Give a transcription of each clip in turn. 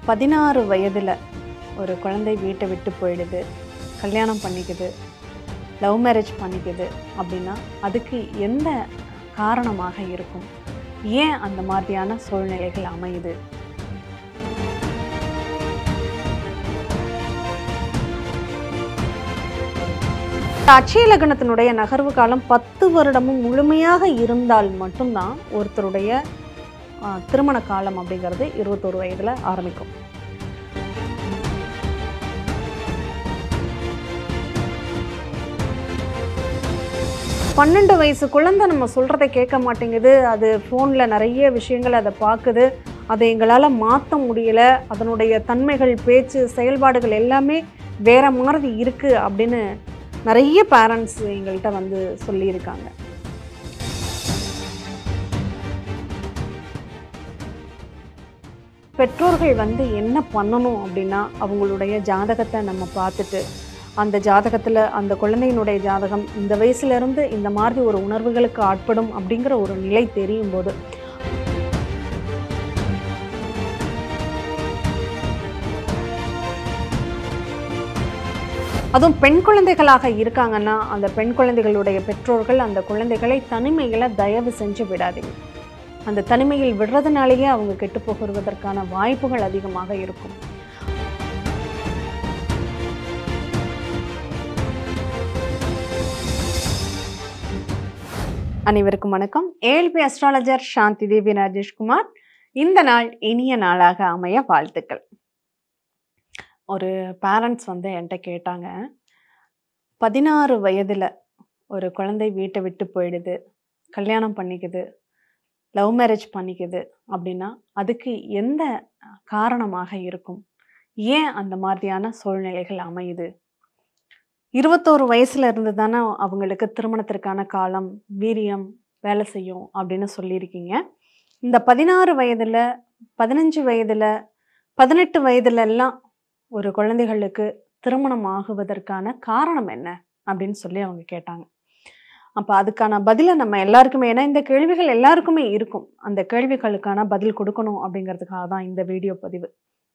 16 வயதில் ஒரு குழந்தை வீட்டை விட்டு போயிடுது, கல்யாணம் பண்ணிக்குது, லவ் மேரேஜ் பண்ணிக்குது அப்படின்னா அதுக்கு எந்த காரணமாக இருக்கும்? ஏன் அந்த மாதிரியான சூழ்நிலைகள் அமையுது? அட்சய லக்னத்தினுடைய நகர்வு காலம் 10 வருடமும் முழுமையாக இருந்தால் மட்டும்தான் ஒருத்தருடைய திருமண காலம் அப்படிங்கிறது 21 வயதில் ஆரம்பிக்கும். பன்னெண்டு வயசு குழந்தை நம்ம சொல்கிறத கேட்க மாட்டேங்குது, அது ஃபோனில் நிறைய விஷயங்கள் அதை பார்க்குது, அதை எங்களால் மாற்ற முடியலை, அதனுடைய தன்மைகள், பேச்சு, செயல்பாடுகள் எல்லாமே வேற மாதிரி இருக்குது அப்படின்னு நிறைய பேரண்ட்ஸ் எங்கள்கிட்ட வந்து சொல்லியிருக்காங்க. பெற்றோர்கள் வந்து என்ன பண்ணணும் அப்படின்னா, அவங்களுடைய ஜாதகத்தை நம்ம பார்த்துட்டு, அந்த ஜாதகத்தில் அந்த குழந்தையினுடைய ஜாதகம் இந்த வயசுலேருந்து இந்த மாதிரி ஒரு உணர்வுகளுக்கு ஆட்படும் அப்படிங்கிற ஒரு நிலை தெரியும் போது, அதுவும் பெண் குழந்தைகளாக இருக்காங்கன்னா அந்த பெண் குழந்தைகளுடைய பெற்றோர்கள் அந்த குழந்தைகளை தனிமையில் தயவு செஞ்சு விடாதீங்க. அந்த தனிமையில் விடுறதுனாலேயே அவங்க கெட்டு போகிறதற்கான வாய்ப்புகள் அதிகமாக இருக்கும். அனைவருக்கும் வணக்கம். ALP astrologer Shanthi Devi Rajeshkumar. இந்த நாள் இனிய நாளாக அமைய வாழ்த்துக்கள். ஒரு பேரண்ட்ஸ் வந்து என்கிட்ட கேட்டாங்க, 16 வயதில் ஒரு குழந்தை வீட்டை விட்டு போயிடுது, கல்யாணம் பண்ணிக்குது, லவ் மேரேஜ் பண்ணிக்குது அப்படின்னா அதுக்கு எந்த காரணமாக இருக்கும்? ஏன் அந்த மாதிரியான சூழ்நிலைகள் அமையுது? 21 வயசுல இருந்து தானே அவங்களுக்கு திருமணத்திற்கான காலம், வீரியம் வேலை செய்யும் அப்படின்னு சொல்லியிருக்கீங்க. இந்த 16 வயதில், 15 வயதில், 18 வயதுலெல்லாம் ஒரு குழந்தைகளுக்கு திருமணம் ஆகுவதற்கான காரணம் என்ன அப்படின்னு சொல்லி அவங்க கேட்டாங்க. அப்போ அதுக்கான பதிலை நம்ம எல்லாருக்குமே, ஏன்னா இந்த கேள்விகள் எல்லாருக்குமே இருக்கும், அந்த கேள்விகளுக்கான பதில் கொடுக்கணும் அப்படிங்கிறதுக்காக தான் இந்த வீடியோ பதிவு.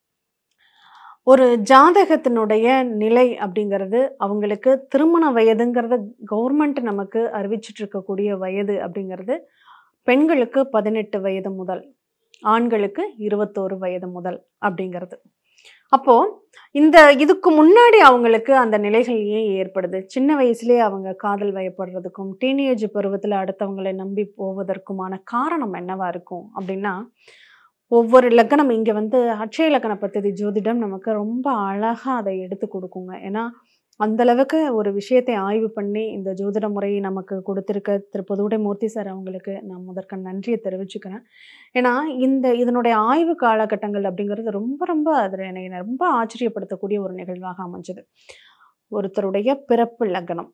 ஒரு ஜாதகத்தினுடைய நிலை அப்படிங்கிறது, அவங்களுக்கு திருமண வயதுங்கிறது கவர்மெண்ட் நமக்கு அறிவிச்சிட்டு இருக்கக்கூடிய வயது அப்படிங்கிறது பெண்களுக்கு 18 வயது முதல், ஆண்களுக்கு 21 வயது முதல் அப்படிங்கிறது. அப்போ இதுக்கு முன்னாடி அவங்களுக்கு அந்த நிலைகள் ஏன் ஏற்படுது? சின்ன வயசுலேயே அவங்க காதல் வயப்படுறதுக்கும், டீனேஜ் பருவத்தில் அடுத்தவங்களை நம்பி போவதற்குமான காரணம் என்னவா இருக்கும் அப்படின்னா, ஒவ்வொரு லக்னம் இங்கே வந்து அட்சய லக்ன பத்ததி ஜோதிடம் நமக்கு ரொம்ப அழகாக அதை எடுத்து கொடுக்குங்க. ஏன்னா அந்தளவுக்கு ஒரு விஷயத்தை ஆய்வு பண்ணி இந்த ஜோதிட முறையை நமக்கு கொடுத்துருக்க திரு பொதுவுடைமூர்த்தி சார் அவங்களுக்கு நான் முதற்க நன்றியை தெரிவிச்சுக்கிறேன். ஏன்னா இதனுடைய ஆய்வு காலகட்டங்கள் அப்படிங்கிறது ரொம்ப ரொம்ப அதில் என்னை ரொம்ப ஆச்சரியப்படுத்தக்கூடிய ஒரு நிகழ்வாக அமைஞ்சது. ஒருத்தருடைய பிறப்பு லக்னம்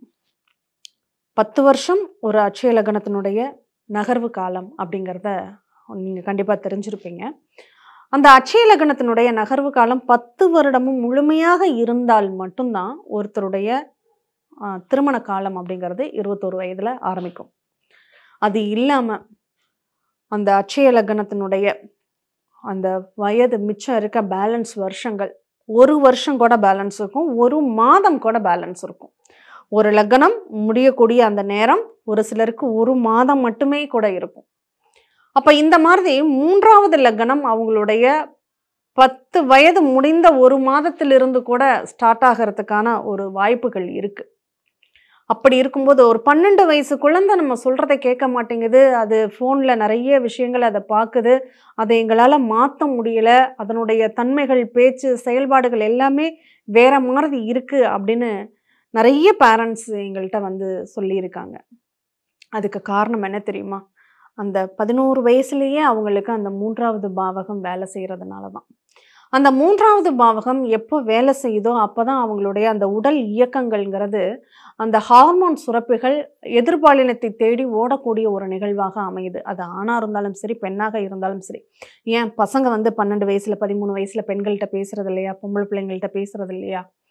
10 வருஷம் ஒரு அட்சய லக்னத்தினுடைய நகர்வு காலம் அப்படிங்கிறத நீங்கள் கண்டிப்பாக தெரிஞ்சிருப்பீங்க. அந்த அட்சய லக்னத்தினுடைய நகர்வு காலம் 10 வருடமும் முழுமையாக இருந்தால் மட்டும்தான் ஒருத்தருடைய திருமண காலம் அப்படிங்கிறது 21 வயதில் ஆரம்பிக்கும். அது இல்லாமல் அந்த அட்சய லக்னத்தினுடைய அந்த வயது மிச்சம் இருக்க பேலன்ஸ் வருஷங்கள், ஒரு வருஷம் கூட பேலன்ஸ் இருக்கும், ஒரு மாதம் கூட பேலன்ஸ் இருக்கும். ஒரு லக்னம் முடியக்கூடிய அந்த நேரம் ஒரு சிலருக்கு ஒரு மாதம் மட்டுமே கூட இருக்கும். அப்போ இந்த மாதிரி 3வது லக்னம் அவங்களுடைய 10 வயது முடிந்த ஒரு மாதத்திலிருந்து கூட ஸ்டார்ட் ஆகிறதுக்கான ஒரு வாய்ப்புகள் இருக்குது. அப்படி இருக்கும்போது ஒரு 12 வயசு குழந்தை நம்ம சொல்கிறத கேட்க மாட்டேங்குது, அது ஃபோனில் நிறைய விஷயங்கள் அதை பார்க்குது, அதை எங்களால் மாற்ற முடியலை, அதனுடைய தன்மைகள், பேச்சு, செயல்பாடுகள் எல்லாமே வேற மாதிரி இருக்குது அப்படின்னு நிறைய பேரண்ட்ஸ் எங்கள்கிட்ட வந்து சொல்லியிருக்காங்க. அதுக்கு காரணம் என்ன தெரியுமா? அந்த 11 வயசுலேயே அவங்களுக்கு அந்த 3வது பாவகம் வேலை செய்கிறதுனால தான். அந்த 3வது பாவகம் எப்போ வேலை செய்யுதோ அப்போ தான் அவங்களுடைய அந்த உடல் இயக்கங்கள்ங்கிறது, அந்த ஹார்மோன் சுரப்பிகள் எதிர்பாலினத்தை தேடி ஓடக்கூடிய ஒரு நிகழ்வாக அமையுது. அது ஆணாக இருந்தாலும் சரி, பெண்ணாக இருந்தாலும் சரி. ஏன் பசங்க வந்து 12 வயசில் 13 வயசில் பெண்கள்கிட்ட பேசுகிறது இல்லையா? பொம்பளை பிள்ளைங்கள்கிட்ட பேசுகிறது இல்லையா?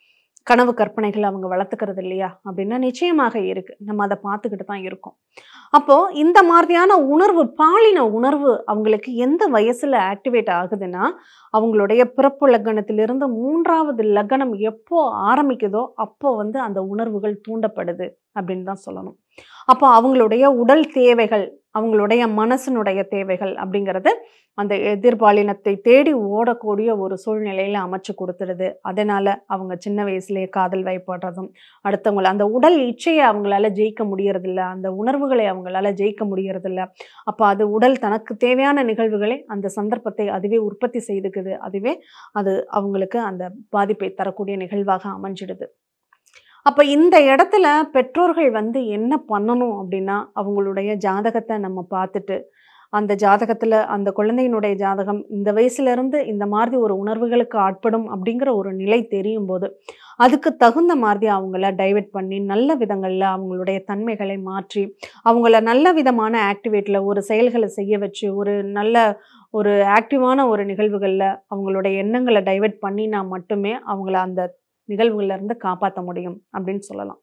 கனவு கற்பனைகள் அவங்க வளர்த்துக்கிறது இல்லையா? அப்படின்னா நிச்சயமாக இருக்கு. நம்ம அத பார்த்துக்கிட்டு தான் இருக்கோம். அப்போ இந்த மாதிரியான உணர்வு, பாலின உணர்வு அவங்களுக்கு எந்த வயசுல ஆக்டிவேட் ஆகுதுன்னா, அவங்களுடைய பிறப்பு லக்னத்திலிருந்து 3வது லக்னம் எப்போ ஆரம்பிக்குதோ, அப்போ வந்து அந்த உணர்வுகள் தூண்டப்படுது அப்படின்னு தான் சொல்லணும். அப்போ அவங்களுடைய உடல் தேவைகள், அவங்களுடைய மனசினுடைய தேவைகள் அப்படிங்கிறது அந்த எதிர்பாலினத்தை தேடி ஓடக்கூடிய ஒரு சூழ்நிலையில அமைச்சு குடுத்துடுது. அதனால அவங்க சின்ன வயசுலயே காதல் வயப்படுறதும், அடுத்தவங்கள அந்த உடல் இச்சைய அவங்களால ஜெயிக்க முடியறதில்ல. அந்த உணர்வுகளை அவங்களால ஜெயிக்க முடியறதில்ல. அப்ப அது உடல் தனக்கு தேவையான நிகழ்வுகளை, அந்த சந்தர்ப்பத்தை அதுவே உற்பத்தி செய்துக்குது. அதுவே அது அவங்களுக்கு அந்த பாதிப்பை தரக்கூடிய நிகழ்வாக அமைஞ்சிடுது. அப்ப இந்த இடத்துல பெற்றோர்கள் வந்து என்ன பண்ணணும் அப்படின்னா, அவங்களுடைய ஜாதகத்த நம்ம பார்த்துட்டு, அந்த ஜாதகத்துல அந்த குழந்தையினுடைய ஜாதகம் இந்த வயசுலருந்து இந்த மாதிரி ஒரு உணர்வுகளுக்கு ஆட்படும் அப்படிங்கிற ஒரு நிலை தெரியும்போது, அதுக்கு தகுந்த மாதிரி அவங்கள டைவர்ட் பண்ணி, நல்ல விதங்கள்ல அவங்களுடைய தன்மைகளை மாற்றி, அவங்கள நல்ல விதமான ஆக்டிவேட்ல ஒரு செயல்கள செய்ய வச்சு, ஒரு ஆக்டிவான ஒரு நிகழ்வுகள்ல அவங்களுடைய எண்ணங்கள டைவர்ட் பண்ணினா மட்டுமே அவங்கள அந்த நிகழ்வுகள்ல இருந்து காப்பாத்த முடியும் அப்படின்னு சொல்லலாம்.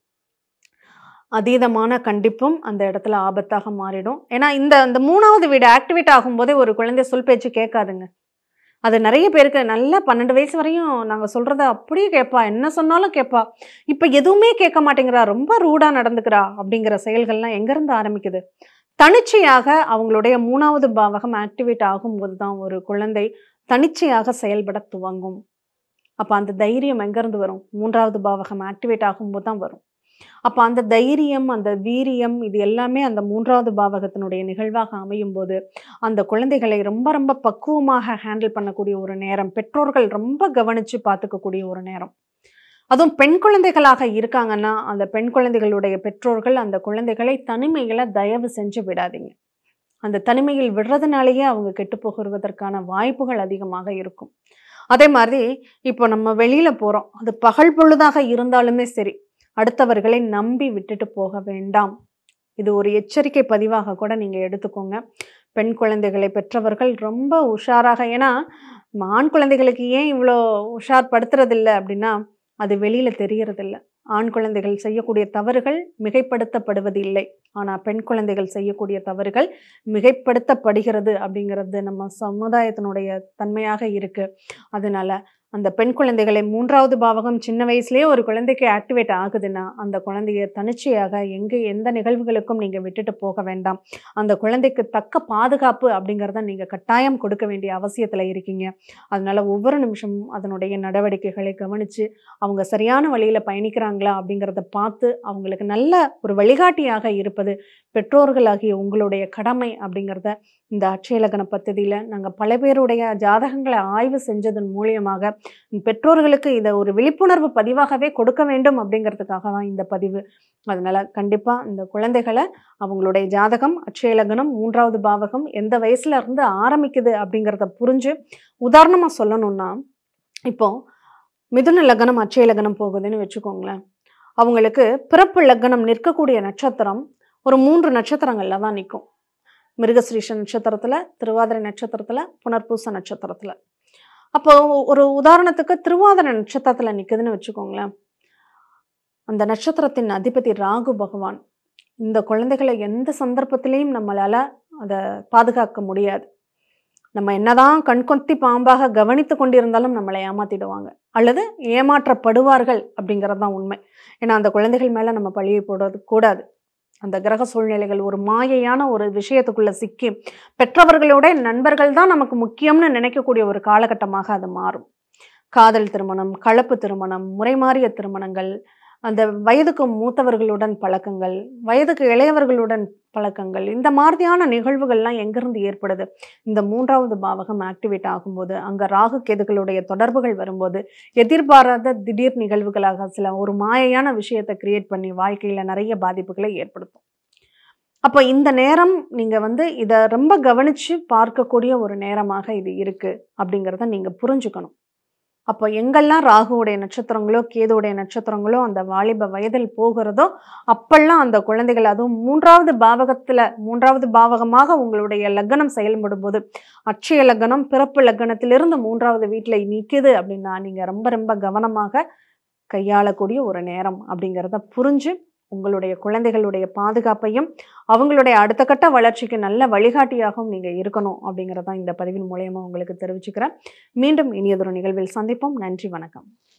அதீதமான கண்டிப்பும் அந்த இடத்துல ஆபத்தாக மாறிடும். ஏன்னா இந்த இந்த 3வது வீடு ஆக்டிவேட் ஆகும்போதே ஒரு குழந்தை சொல் பேச்சு கேட்காதுங்க. அது நெறைய பேருக்கு நல்லா 12 வயசு வரையும் நாங்க சொல்றத அப்படியே கேட்பா. என்ன சொன்னாலும் கேட்பா. இப்ப எதுவுமே கேட்க மாட்டேங்கிறா. ரொம்ப ரூடா நடந்துக்கிறா அப்படிங்கிற செயல்கள்லாம் எங்கருந்து ஆரம்பிக்குது? தனிச்சையாக அவங்களுடைய 3வது பாவகம் ஆக்டிவேட் ஆகும்போது தான் ஒரு குழந்தை தனிச்சையாக செயல்பட துவங்கும். அப்ப அந்த தைரியம் எங்கருந்து வரும்? 3வது பாவகம் ஆக்டிவேட் ஆகும்போது தான் வரும். அப்ப அந்த தைரியம், அந்த வீரியம் இது எல்லாமே அந்த 3வது பாவகத்தினுடைய நிகழ்வாக அமையும்போது, அந்த குழந்தைகளை ரொம்ப ரொம்ப பக்குவமாக ஹேண்டில் பண்ணக்கூடிய ஒரு நேரம். பெற்றோர்கள் ரொம்ப கவனிச்சு பார்த்துக்கக்கூடிய ஒரு நேரம். அதுவும் பெண் குழந்தைகளாக இருக்காங்கன்னா, அந்த பெண் குழந்தைகளுடைய பெற்றோர்கள் அந்த குழந்தைகளை தனிமையில தயவு செஞ்சு விடாதீங்க. அந்த தனிமையில் விடுறதுனாலேயே அவங்க கெட்டுப் போகுவதற்கான வாய்ப்புகள் அதிகமாக இருக்கும். அதே மாதிரி இப்போ நம்ம வெளியில போறோம். அது பகல் பொழுதாக இருந்தாலுமே சரி, அடுத்தவர்களை நம்பி விட்டுட்டு போக வேண்டாம். இது ஒரு எச்சரிக்கை பதிவாக கூட நீங்க எடுத்துக்கோங்க. பெண் குழந்தைகளை பெற்றவர்கள் ரொம்ப உஷாராக ஏன்னா, ஆண் குழந்தைகளுக்கு ஏன் இவ்ளோ உஷார் படுத்துறதில்ல அப்படின்னா, அது வெளியில தெரியறதில்ல. ஆண் குழந்தைகள் செய்யக்கூடிய தவறுகள் மிகைப்படுத்தப்படுவது இல்லை. ஆனா, பெண் குழந்தைகள் செய்யக்கூடிய தவறுகள் மிகைப்படுத்தப்படுகிறது அப்படிங்கிறது நம்ம சமுதாயத்தினுடைய தன்மையாக இருக்கு. அதனால அந்த பெண் குழந்தைகளை 3வது பாவகம் சின்ன வயசுலயே ஒரு குழந்தைக்கு ஆக்டிவேட் ஆகுதுன்னா, அந்த குழந்தைய தனிச்சையாக எந்த நிகழ்வுகளுக்கும் நீங்க விட்டுட்டு போக வேண்டாம். அந்த குழந்தைக்கு தக்க பாதுகாப்பு அப்படிங்கிறத நீங்க கட்டாயம் கொடுக்க வேண்டிய அவசியத்துல இருக்கீங்க. அதனால ஒவ்வொரு நிமிஷமும் அதனுடைய நடவடிக்கைகளை கவனிச்சு, அவங்க சரியான வழியில பயணிக்கிறாங்களா அப்படிங்கிறத பார்த்து, அவங்களுக்கு நல்ல ஒரு வழிகாட்டியாக இருப்பது பெற்றோர்களாகிய உங்களுடைய கடமை அப்படிங்கிறத இந்த அட்சய லக்ன பத்ததியில நாங்க பல பேருடைய ஜாதகங்களை ஆய்வு செஞ்சதன் மூலியமாக பெற்றோர்களுக்கு இத ஒரு விழிப்புணர்வு பதிவாகவே கொடுக்க வேண்டும் அப்படிங்கிறதுக்காக தான் இந்த பதிவு. அதனால கண்டிப்பா இந்த குழந்தைகள அவங்களுடைய ஜாதகம், அட்சய லக்னம், 3வது பாவகம் எந்த வயசுல இருந்து ஆரம்பிக்குது அப்படிங்கிறத புரிஞ்சு, உதாரணமா சொல்லணும்னா, இப்போ மிதுன லக்னம், அட்சய லக்னம் போகுதுன்னு வச்சுக்கோங்களேன். அவங்களுக்கு பிறப்பு லக்னம் நிற்கக்கூடிய நட்சத்திரம் ஒரு 3 நட்சத்திரங்கள்ல தான் நிக்கும். மிருகஸ்ரீஷ நட்சத்திரத்துல, திருவாதிரை நட்சத்திரத்துல, புனர்பூச நட்சத்திரத்துல. அப்போ ஒரு உதாரணத்துக்கு திருவாதிரை நட்சத்திரத்துல நிக்குதுன்னு வச்சுக்கோங்களேன். அந்த நட்சத்திரத்தின் அதிபதி ராகு பகவான். இந்த குழந்தைகளை எந்த சந்தர்ப்பத்திலயும் நம்மளால அத பாதுகாக்க முடியாது. நம்ம என்னதான் கண்கொத்தி பாம்பாக கவனித்துக் கொண்டிருந்தாலும் நம்மளை ஏமாத்திடுவாங்க. அல்லது ஏமாற்றப்படுவார்கள் அப்படிங்கிறது தான் உண்மை. ஏன்னா அந்த குழந்தைகள் மேல நம்ம பழியை போடுறது கூடாது. அந்த கிரக சூழ்நிலைகள் ஒரு மாயையான ஒரு விஷயத்துக்குள்ள சிக்கி, பெற்றவர்களோட நண்பர்கள் தான் நமக்கு முக்கியம்னு நினைக்கக்கூடிய ஒரு காலகட்டமாக அது மாறும். காதல் திருமணம், கலப்பு திருமணம், முறைமாறிய திருமணங்கள், அந்த வயதுக்கு மூத்தவர்களுடன் பழக்கங்கள், வயதுக்கு இளையவர்களுடன் பழக்கங்கள், இந்த மாதிரியான நிகழ்வுகள்லாம் எங்கிருந்து ஏற்படுது? இந்த 3வது பாவகம் ஆக்டிவேட் ஆகும்போது, அங்க ராகு கேதுகளுடைய தொடர்புகள் வரும்போது, எதிர்பாராத திடீர் நிகழ்வுகளாக சில ஒரு மாயையான விஷயத்த கிரியேட் பண்ணி வாழ்க்கையில நிறைய பாதிப்புகளை ஏற்படுத்தும். அப்ப இந்த நேரம் நீங்க வந்து இத ரொம்ப கவனிச்சு பார்க்கக்கூடிய ஒரு நேரமாக இது இருக்கு அப்படிங்கிறத நீங்க புரிஞ்சுக்கணும். அப்போ எங்கெல்லாம் ராகுவுடைய நட்சத்திரங்களோ, கேதுவுடைய நட்சத்திரங்களோ அந்த வாலிப வயதில் போகிறதோ, அப்பல்லாம் அந்த குழந்தைகள் அதுவும் 3வது பாவகத்துல 3வது பாவகமாக உங்களுடைய லக்னம் செயல்படும்போது, அட்சய லக்னம் பிறப்பு லக்னத்திலிருந்து 3வது வீட்ல நிக்குது அப்படின்னா, நீங்க ரொம்ப ரொம்ப கவனமாக கையாளக்கூடிய ஒரு நேரம் அப்படிங்கிறத புரிஞ்சு உங்களுடைய குழந்தைகளுடைய பாதுகாப்பையும் அவங்களுடைய அடுத்த கட்ட வளர்ச்சிக்கு நல்ல வழிகாட்டியாகவும் நீங்கள் இருக்கணும் அப்படிங்கிறதான் இந்த பதிவின் மூலயமா உங்களுக்கு தெரிவிச்சுக்கிறேன். மீண்டும் இனியதொரு நிகழ்வில் சந்திப்போம். நன்றி, வணக்கம்.